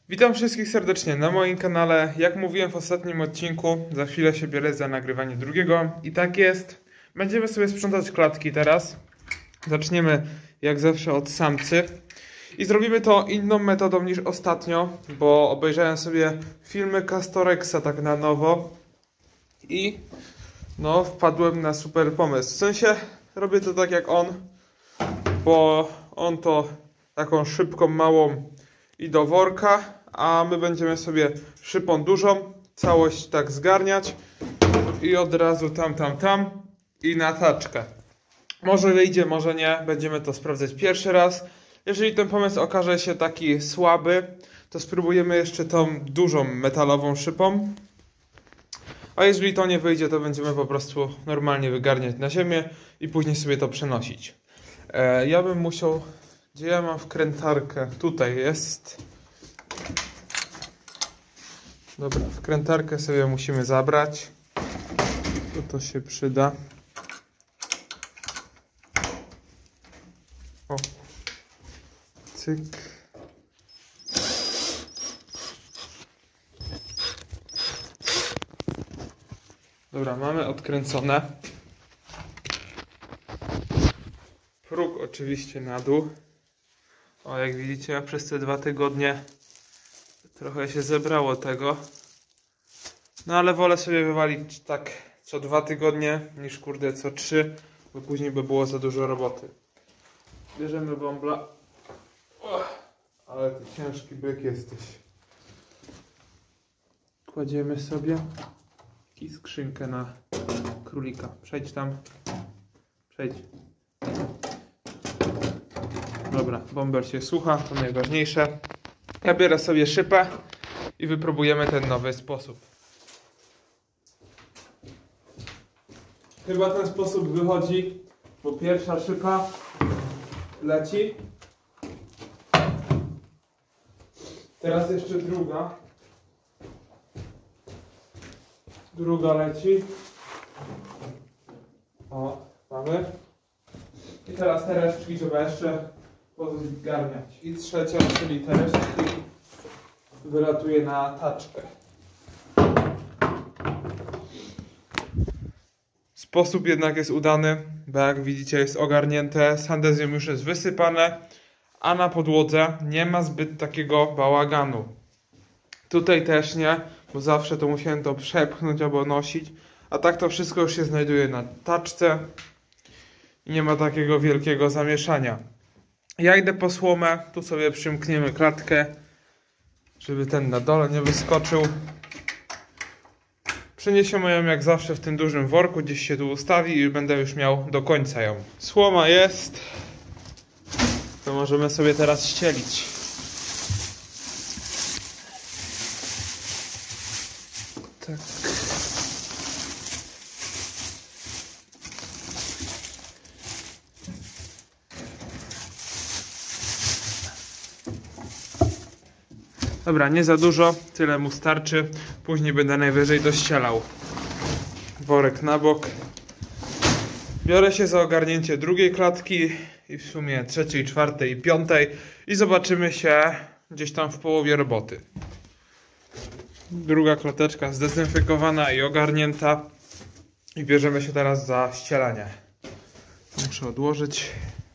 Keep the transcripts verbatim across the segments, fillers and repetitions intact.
Witam wszystkich serdecznie na moim kanale. Jak mówiłem w ostatnim odcinku, za chwilę się biorę za nagrywanie drugiego. I tak jest. Będziemy sobie sprzątać klatki teraz. Zaczniemy jak zawsze od samcy. I zrobimy to inną metodą niż ostatnio, bo obejrzałem sobie filmy Castorexa tak na nowo. I no wpadłem na super pomysł. W sensie robię to tak jak on, bo on to taką szybką, małą i do worka, a my będziemy sobie szypą dużą całość tak zgarniać i od razu tam, tam, tam i na taczkę. Może wyjdzie, może nie, będziemy to sprawdzać pierwszy raz. Jeżeli ten pomysł okaże się taki słaby, to spróbujemy jeszcze tą dużą metalową szypą. A jeżeli to nie wyjdzie, to będziemy po prostu normalnie wygarniać na ziemię i później sobie to przenosić. E, ja bym musiał... Gdzie ja mam wkrętarkę? Tutaj jest. Dobra, wkrętarkę sobie musimy zabrać. To to się przyda. O. Cyk. Dobra, mamy odkręcone. Próg oczywiście na dół. O, jak widzicie, ja przez te dwa tygodnie trochę się zebrało tego. No ale wolę sobie wywalić tak co dwa tygodnie niż kurde co trzy, bo później by było za dużo roboty. Bierzemy bąbla. O, ale ty ciężki byk jesteś. Kładziemy sobie i skrzynkę na królika. Przejdź tam. Przejdź. Dobra, bąbel się słucha, to najważniejsze. Ja biorę sobie szypę i wypróbujemy ten nowy sposób. Chyba ten sposób wychodzi, bo pierwsza szypa leci. Teraz jeszcze druga. Druga leci. O, mamy. I teraz te resztki trzeba jeszcze pozgarniać. I trzecia, czyli te resztki wylatuje na taczkę. Sposób jednak jest udany, bo jak widzicie jest ogarnięte, sandezją już jest wysypane, a na podłodze nie ma zbyt takiego bałaganu. Tutaj też nie, bo zawsze to musiałem to przepchnąć albo nosić, a tak to wszystko już się znajduje na taczce i nie ma takiego wielkiego zamieszania. Ja idę po słomę, tu sobie przymkniemy klatkę, żeby ten na dole nie wyskoczył. Przeniesiemy ją jak zawsze w tym dużym worku, gdzieś się tu ustawi i będę już miał do końca ją. Słoma jest, to możemy sobie teraz ścielić. Tak. Dobra, nie za dużo, tyle mu starczy. Później będę najwyżej dościelał. Worek na bok. Biorę się za ogarnięcie drugiej klatki i w sumie trzeciej, czwartej i piątej i zobaczymy się gdzieś tam w połowie roboty. Druga klateczka zdezynfekowana i ogarnięta i bierzemy się teraz za ścielanie. Muszę odłożyć.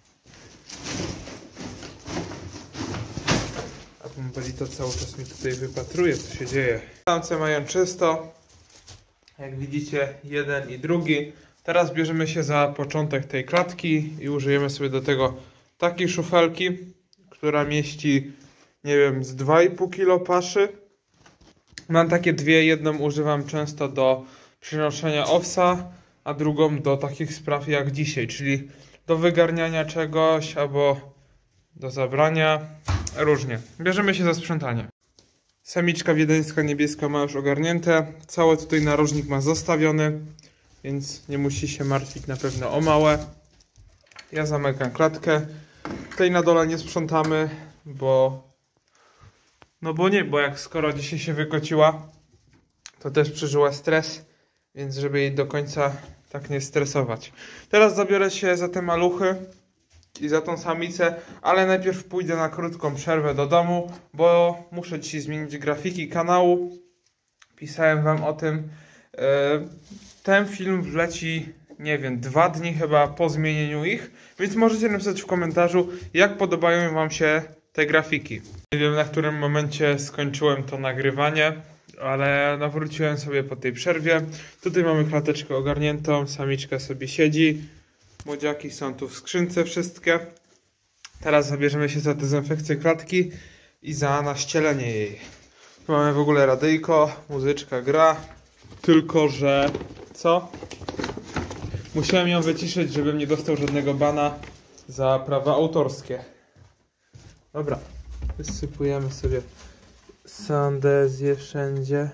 Byli to cały czas mi tutaj wypatruje, co się dzieje. Samce mają czysto. Jak widzicie, jeden i drugi. Teraz bierzemy się za początek tej klatki i użyjemy sobie do tego takiej szufelki, która mieści, nie wiem, z dwa i pół kilo paszy. Mam takie dwie, jedną używam często do przynoszenia owsa, a drugą do takich spraw jak dzisiaj, czyli do wygarniania czegoś albo do zabrania. Różnie. Bierzemy się za sprzątanie. Samiczka wiedeńska niebieska ma już ogarnięte. Cały tutaj narożnik ma zostawiony, więc nie musi się martwić na pewno o małe. Ja zamykam klatkę. Tutaj na dole nie sprzątamy, bo... No bo nie, bo jak skoro dzisiaj się wykociła, to też przeżyła stres, więc żeby jej do końca tak nie stresować. Teraz zabiorę się za te maluchy. i za tą samicę, ale najpierw pójdę na krótką przerwę do domu, bo muszę dzisiaj zmienić grafiki kanału. Pisałem wam o tym. Ten film wleci, nie wiem, dwa dni chyba po zmienieniu ich, więc możecie napisać w komentarzu, jak podobają wam się te grafiki. Nie wiem, na którym momencie skończyłem to nagrywanie, ale nawróciłem sobie po tej przerwie. Tutaj mamy klateczkę ogarniętą, samiczka sobie siedzi. Młodziaki są tu w skrzynce wszystkie. Teraz zabierzemy się za dezynfekcję klatki i za naścielenie jej. Tu mamy w ogóle radyjko, muzyczka gra. Tylko że... co? Musiałem ją wyciszyć, żebym nie dostał żadnego bana za prawa autorskie. Dobra, wysypujemy sobie sandezję wszędzie.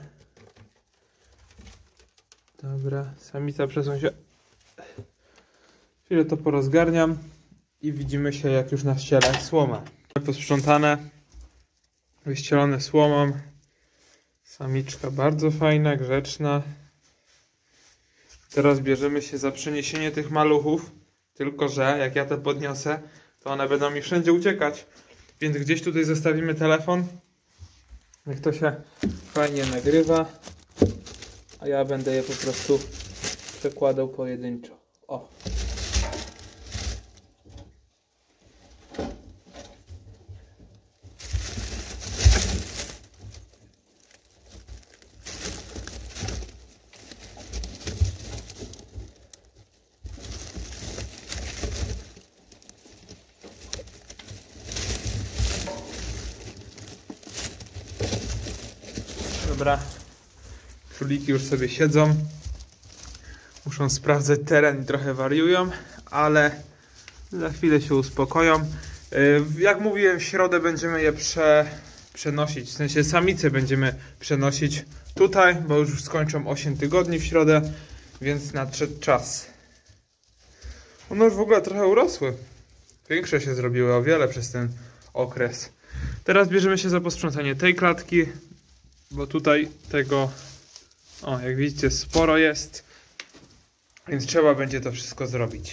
Dobra, samica przesuń się. Chwilę to porozgarniam i widzimy się, jak już naścielę słomę. Posprzątane, wyścielone słomą. Samiczka bardzo fajna, grzeczna. Teraz bierzemy się za przeniesienie tych maluchów. Tylko że jak ja to podniosę, to one będą mi wszędzie uciekać. Więc gdzieś tutaj zostawimy telefon. Niech to się fajnie nagrywa. A ja będę je po prostu przekładał pojedynczo. O! Dobra, króliki już sobie siedzą, muszą sprawdzać teren i trochę wariują, ale za chwilę się uspokoją. Jak mówiłem, w środę będziemy je prze, przenosić, w sensie samice będziemy przenosić tutaj, bo już skończą osiem tygodni w środę, więc nadszedł czas. One już w ogóle trochę urosły, większe się zrobiły o wiele przez ten okres. Teraz bierzemy się za posprzątanie tej klatki, bo tutaj tego, o jak widzicie, sporo jest, więc trzeba będzie to wszystko zrobić.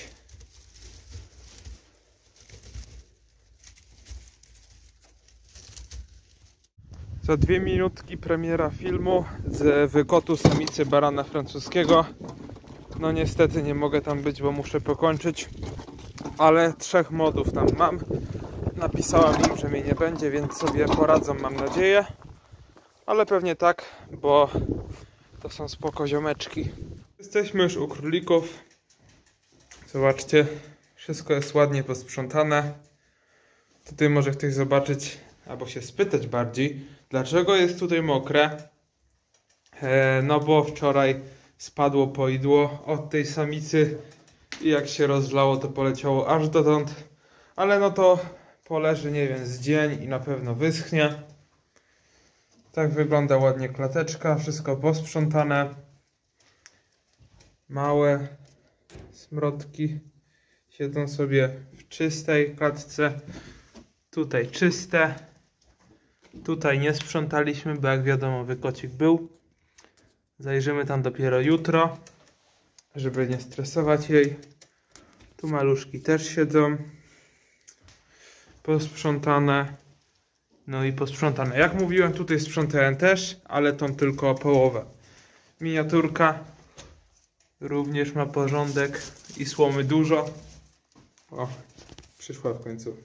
Za dwie minutki premiera filmu z wykotu samicy barana francuskiego. No niestety nie mogę tam być, bo muszę pokończyć, ale trzech modów tam mam. Napisałem im, że mnie nie będzie, więc sobie poradzą, mam nadzieję. Ale pewnie tak, bo to są spoko ziomeczki. Jesteśmy już u królików. Zobaczcie, wszystko jest ładnie posprzątane. Tutaj może ktoś zobaczyć, albo się spytać bardziej, dlaczego jest tutaj mokre. E, no bo wczoraj spadło poidło od tej samicy i jak się rozlało, to poleciało aż dotąd. Ale no to poleży, nie wiem, z dzień i na pewno wyschnie. Tak wygląda ładnie klateczka, wszystko posprzątane. Małe smrodki siedzą sobie w czystej klatce. Tutaj czyste. Tutaj nie sprzątaliśmy, bo jak wiadomo, wykocik był. Zajrzymy tam dopiero jutro, żeby nie stresować jej. Tu maluszki też siedzą. Posprzątane. No i posprzątane. Jak mówiłem, tutaj sprzątałem też, ale tą tylko połowę. Miniaturka również ma porządek i słomy dużo. O, przyszła w końcu.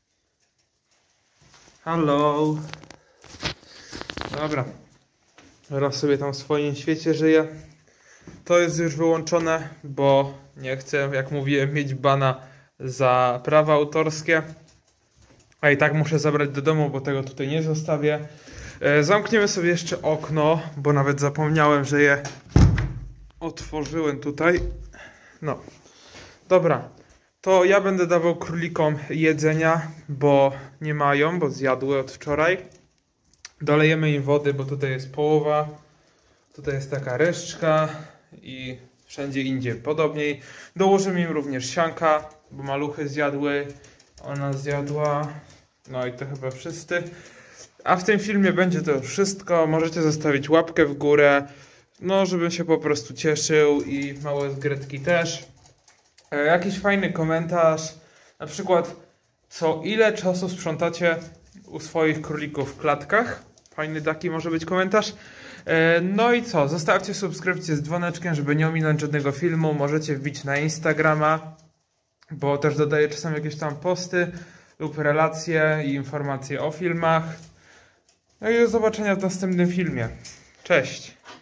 Hello. Dobra. Teraz sobie tam w swoim świecie żyję. To jest już wyłączone, bo nie chcę, jak mówiłem, mieć bana za prawa autorskie. A i tak muszę zabrać do domu, bo tego tutaj nie zostawię. E, zamkniemy sobie jeszcze okno, bo nawet zapomniałem, że je otworzyłem tutaj. No. Dobra. To ja będę dawał królikom jedzenia, bo nie mają, bo zjadły od wczoraj. Dolejemy im wody, bo tutaj jest połowa. Tutaj jest taka reszczka i wszędzie indziej podobniej. Dołożymy im również sianka, bo maluchy zjadły. Ona zjadła. No i to chyba wszyscy. A w tym filmie będzie to już wszystko. Możecie zostawić łapkę w górę. No, żebym się po prostu cieszył i małe zgretki też. E, jakiś fajny komentarz. Na przykład, co ile czasu sprzątacie u swoich królików w klatkach. Fajny taki może być komentarz. No i co? Zostawcie subskrypcję z dzwoneczkiem, żeby nie ominąć żadnego filmu. Możecie wbić na Instagrama, bo też dodaję czasem jakieś tam posty lub relacje i informacje o filmach. No i do zobaczenia w następnym filmie. Cześć!